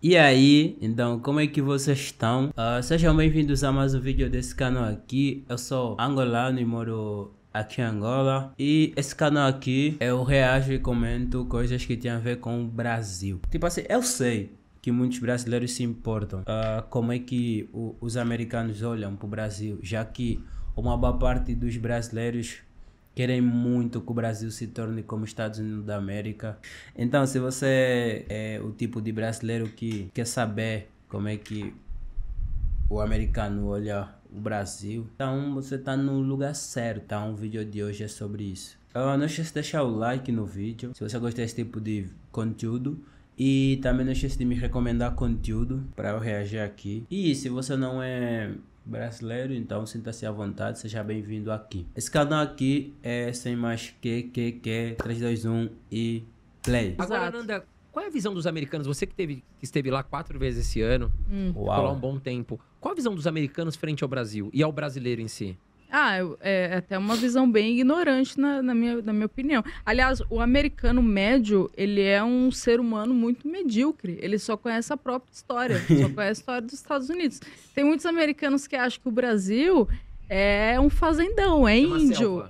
E aí, então, como é que vocês estão? Sejam bem-vindos a mais um vídeo desse canal aqui. Eu sou angolano e moro aqui em Angola. E esse canal aqui, eu reajo e comento coisas que tem a ver com o Brasil. Tipo assim, eu sei que muitos brasileiros se importam como é que os americanos olham para o Brasil, já que uma boa parte dos brasileiros querem muito que o Brasil se torne como os Estados Unidos da América. Então, se você é o tipo de brasileiro que quer saber como é que o americano olha o Brasil, então você está no lugar certo, tá? Um vídeo de hoje é sobre isso. Não esqueça de deixar o like no vídeo, se você gosta desse tipo de conteúdo. E também não esqueça de me recomendar conteúdo para eu reagir aqui. E se você não é brasileiro, então sinta-se à vontade, seja bem-vindo aqui. Esse canal aqui é sem mais que 3, 2, 1 e play. Agora, Nanda, qual é a visão dos americanos? Você que esteve lá 4 vezes esse ano, ficou lá um bom tempo. Qual a visão dos americanos frente ao Brasil e ao brasileiro em si? É até uma visão bem ignorante na minha opinião. Aliás, o americano médio, ele é um ser humano muito medíocre. Ele só conhece a própria história, só conhece a história dos Estados Unidos. Tem muitos americanos que acham que o Brasil é um fazendão, é índio.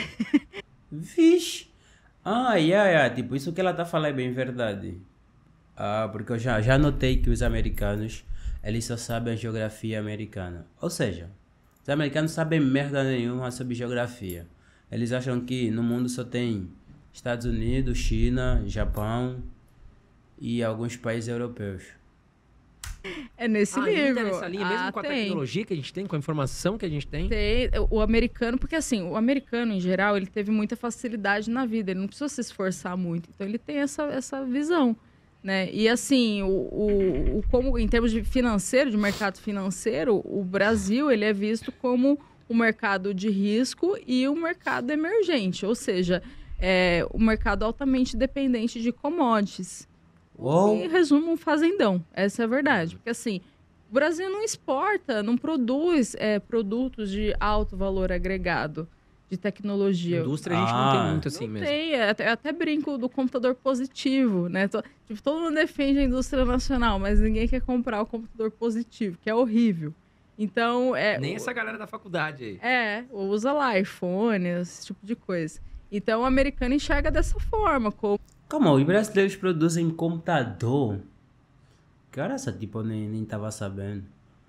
Vixe. Tipo, isso que ela tá falando é bem verdade. Porque eu já notei que os americanos, eles só sabem a geografia americana. Ou seja, os americanos sabem merda nenhuma sobre geografia. Eles acham que no mundo só tem Estados Unidos, China, Japão e alguns países europeus. É nesse nível. Ainda nessa linha, mesmo com a tecnologia que a gente tem, com a informação que a gente tem? Tem. O americano, porque assim, o americano, em geral, ele teve muita facilidade na vida. Ele não precisou se esforçar muito. Então, ele tem essa visão, né? E assim, como em termos de financeiro, de mercado financeiro, o Brasil ele é visto como um mercado de risco e um mercado emergente, ou seja, um mercado altamente dependente de commodities. Em resumo, um fazendão, essa é a verdade. Porque assim, o Brasil não exporta, não produz produtos de alto valor agregado, de tecnologia. Indústria a gente não tem muito assim mesmo. Tem, até brinco do computador positivo, né? Todo mundo defende a indústria nacional, mas ninguém quer comprar o computador positivo, que é horrível. Então, nem essa galera da faculdade aí. Usa lá iPhone, esse tipo de coisa. Então, o americano enxerga dessa forma. Como os brasileiros produzem computador? Cara, essa tipo eu nem tava sabendo.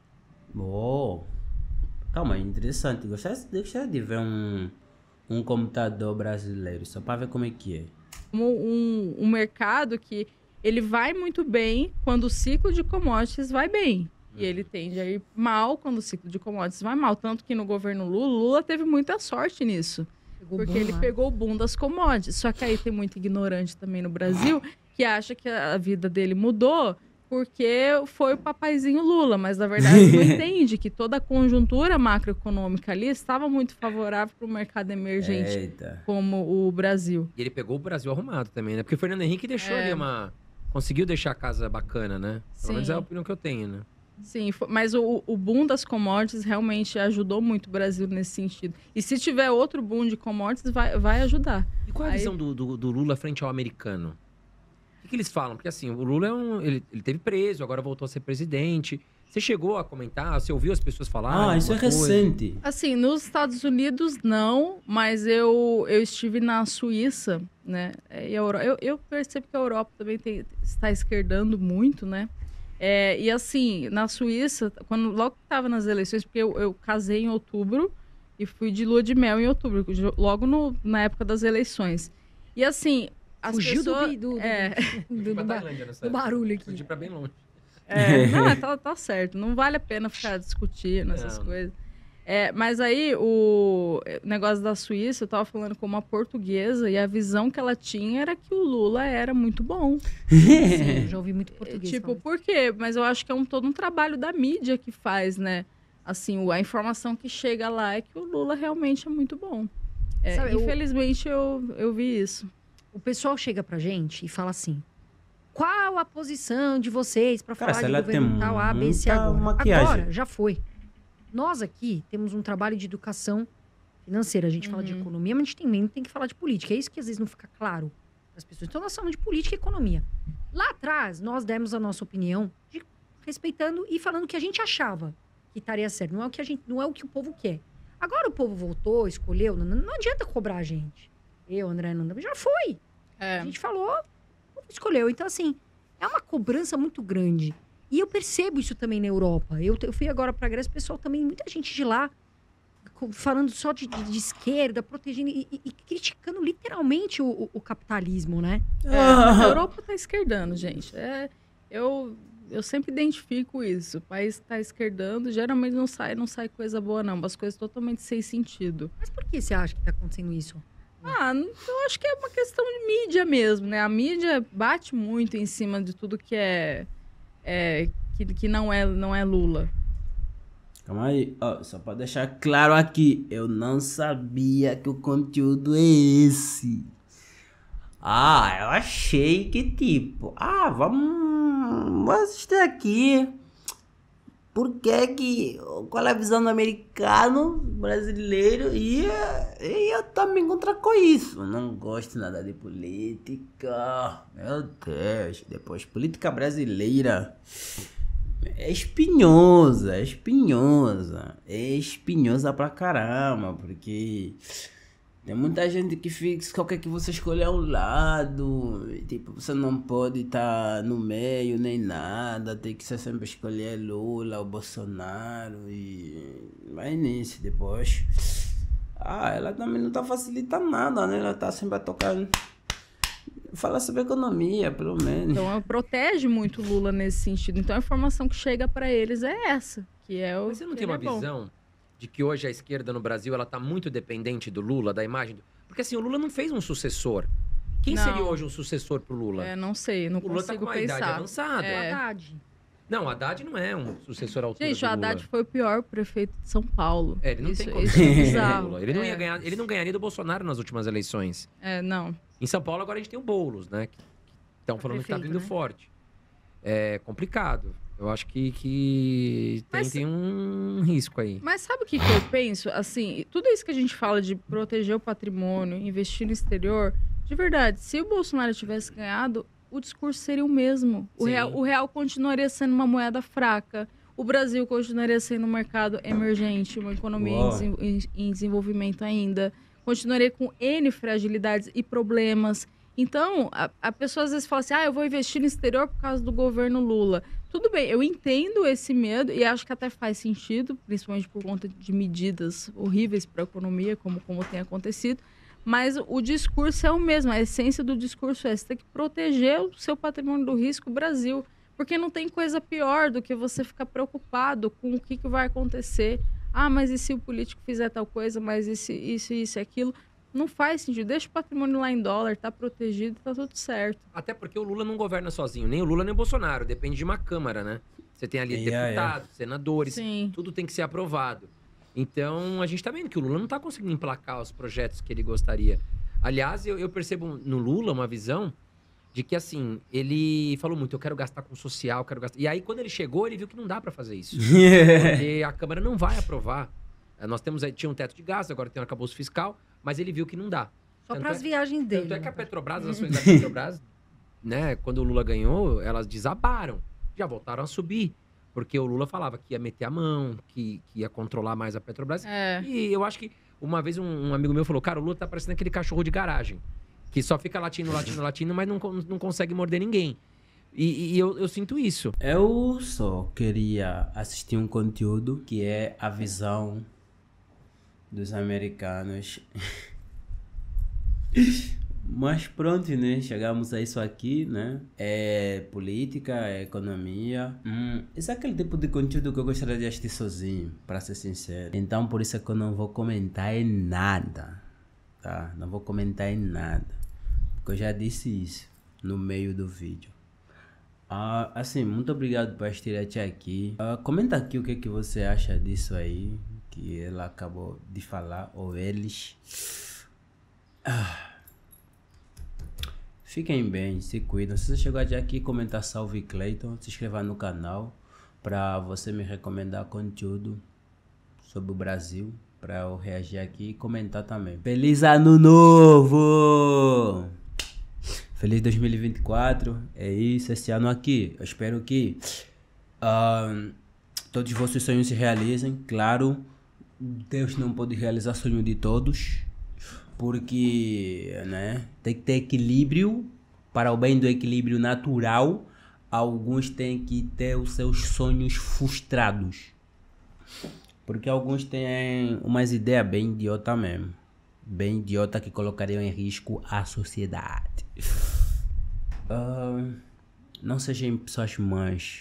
Calma, interessante. Gostaria de ver um computador brasileiro, só para ver como é que é. Como um mercado que ele vai muito bem quando o ciclo de commodities vai bem. E ele tende a ir mal quando o ciclo de commodities vai mal. Tanto que no governo Lula teve muita sorte nisso. Porque ele pegou o boom das commodities. Só que aí tem muito ignorante também no Brasil que acha que a vida dele mudou porque foi o papaizinho Lula, mas na verdade não entende que toda a conjuntura macroeconômica ali estava muito favorável para o mercado emergente como o Brasil. E ele pegou o Brasil arrumado também, né? Porque o Fernando Henrique deixou ali conseguiu deixar a casa bacana, né? Pelo menos é a opinião que eu tenho, né? Sim, mas o boom das commodities realmente ajudou muito o Brasil nesse sentido. E se tiver outro boom de commodities, vai ajudar. E qual é a visão do Lula frente ao americano? O que eles falam? Porque assim, o Lula ele teve preso, agora voltou a ser presidente. Você chegou a comentar? Você ouviu as pessoas falarem? Isso é recente. Assim, nos Estados Unidos não, mas eu estive na Suíça, né? Eu percebo que a Europa também está esquerdando muito, né? E assim, na Suíça, logo que estava nas eleições, porque eu casei em outubro e fui de lua de mel em outubro, logo na época das eleições. E assim, as fugiu pessoas... do barulho aqui. Fugiu pra bem longe. Não, tá certo. Não vale a pena ficar discutindo essas coisas. Mas aí, o negócio da Suíça, eu tava falando com uma portuguesa e a visão que ela tinha era que o Lula era muito bom. Sim, eu já ouvi muito português. Tipo, por quê? Mas eu acho que é todo um trabalho da mídia que faz, né? Assim, a informação que chega lá é que o Lula realmente é muito bom. Infelizmente, eu vi isso. O pessoal chega pra gente e fala assim: qual a posição de vocês pra falar de governo tal, A, B, C agora? Agora, já foi. Nós aqui temos um trabalho de educação financeira. A gente fala de economia, mas a gente também tem que falar de política. É isso que às vezes não fica claro das pessoas. Então, nós falamos de política e economia. Lá atrás, nós demos a nossa opinião, respeitando e falando o que a gente achava que estaria certo. Não é o que o povo quer. Agora o povo voltou, escolheu. Não adianta cobrar a gente. Eu, André, não já foi. A gente falou, o povo escolheu. Então, assim, é uma cobrança muito grande. E eu percebo isso também na Europa. Eu fui agora para a Grécia, pessoal também, muita gente de lá, falando só de esquerda, protegendo e criticando literalmente o capitalismo, né? A Europa tá esquerdando, gente. Eu sempre identifico isso. O país está esquerdando, geralmente não sai coisa boa, não. As coisas totalmente sem sentido. Mas por que você acha que está acontecendo isso? Eu acho que é uma questão de mídia mesmo, né? A mídia bate muito em cima de tudo que que não é Lula. Calma aí, só pra deixar claro aqui, eu não sabia que o conteúdo é esse. Eu achei que tipo, vamos assistir aqui. Qual é a visão do americano, brasileiro, e eu também contra com isso. Eu não gosto nada de política, meu Deus. Depois, política brasileira é espinhosa pra caramba, porque tem muita gente que quer que você escolha um lado, tipo, você não pode estar no meio nem nada, tem que sempre escolher Lula ou Bolsonaro e vai nisso depois. Ela também não tá facilitando nada, né? Ela tá sempre a tocar, fala sobre economia, pelo menos. Então, protege muito Lula nesse sentido. Então, a informação que chega para eles é essa, que é o. Mas você não tem uma visão de que hoje a esquerda no Brasil ela tá muito dependente do Lula, da imagem? Porque assim, o Lula não fez um sucessor. Quem seria hoje um sucessor pro Lula? Não sei, não consigo pensar. O Lula tá com uma idade avançada. Haddad. Não, o Haddad não é um sucessor à altura do Lula. Gente, o Haddad foi o pior prefeito de São Paulo. Ele não tem como. Ele não ia ganhar, ele não ganharia do Bolsonaro nas últimas eleições. Não. Em São Paulo agora a gente tem o Boulos, né? Que estão falando que tá vindo forte. É complicado. Eu acho que tem um risco aí. Mas sabe o que eu penso? Assim, tudo isso que a gente fala de proteger o patrimônio, investir no exterior, de verdade, se o Bolsonaro tivesse ganhado, o discurso seria o mesmo. O real continuaria sendo uma moeda fraca. O Brasil continuaria sendo um mercado emergente, uma economia em desenvolvimento ainda. Continuaria com N fragilidades e problemas. Então, a pessoa às vezes fala assim, eu vou investir no exterior por causa do governo Lula. Tudo bem, eu entendo esse medo e acho que até faz sentido, principalmente por conta de medidas horríveis para a economia, como tem acontecido. Mas o discurso é o mesmo, a essência do discurso é você tem que proteger o seu patrimônio do risco Brasil. Porque não tem coisa pior do que você ficar preocupado com o que vai acontecer. Mas e se o político fizer tal coisa, mas isso e aquilo? Não faz sentido. Deixa o patrimônio lá em dólar, tá protegido, tá tudo certo. Até porque o Lula não governa sozinho, nem o Lula nem o Bolsonaro. Depende de uma Câmara, né? Você tem ali deputados, senadores, tudo tem que ser aprovado. Então, a gente tá vendo que o Lula não tá conseguindo emplacar os projetos que ele gostaria. Aliás, eu percebo no Lula uma visão de que, assim, ele falou muito, eu quero gastar com social, quero gastar... E aí, quando ele chegou, ele viu que não dá pra fazer isso. Porque a Câmara não vai aprovar. Nós tinha um teto de gastos, agora tem um arcabouço fiscal, mas ele viu que não dá. Só para as viagens dele. Tanto é que a Petrobras, as ações da Petrobras, né, quando o Lula ganhou, elas desabaram. Já voltaram a subir. Porque o Lula falava que ia meter a mão, que ia controlar mais a Petrobras. E eu acho que uma vez um amigo meu falou, cara, o Lula tá parecendo aquele cachorro de garagem. Que só fica latindo, mas não consegue morder ninguém. E eu sinto isso. Eu só queria assistir um conteúdo que é a visão dos americanos. Mas pronto, né? Chegamos a isso aqui, né? É política, é economia. Esse é aquele tipo de conteúdo que eu gostaria de assistir sozinho, para ser sincero. Então, por isso é que eu não vou comentar em nada, tá? Não vou comentar em nada. Porque eu já disse isso no meio do vídeo. Assim, muito obrigado por assistir até aqui. Comenta aqui o que você acha disso aí, que ela acabou de falar, ou eles. Fiquem bem, se cuidam. Se você chegou até aqui, comenta salve Clayton, se inscreva no canal para você me recomendar conteúdo sobre o Brasil, para eu reagir aqui e comentar também. Feliz Ano Novo! Feliz 2024. É isso, esse ano aqui. Eu espero que todos os vossos sonhos se realizem. Claro, Deus não pode realizar o sonho de todos, porque, né, tem que ter equilíbrio. Para o bem do equilíbrio natural, alguns têm que ter os seus sonhos frustrados. Porque alguns têm umas ideias bem idiota mesmo. Bem idiota que colocariam em risco a sociedade. Não sejam pessoas más.